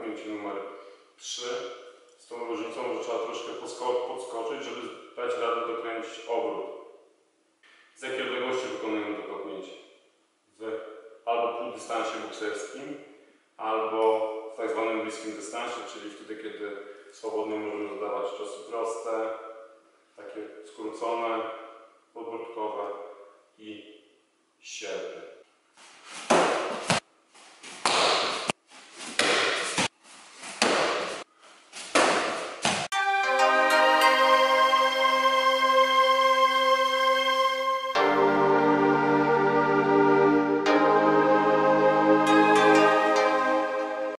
kopnięcie numer 3. Z tą różnicą, że trzeba troszkę podskoczyć, żeby dać radę dokręcić obrót. Z jakiej odległości wykonujemy to kopnięcie? Albo półdystansie bokserskim, albo w tak zwanym bliskim dystansie, czyli wtedy, kiedy swobodnie możemy zadawać ciosy proste, takie skrócone, podbródkowe i sierpy.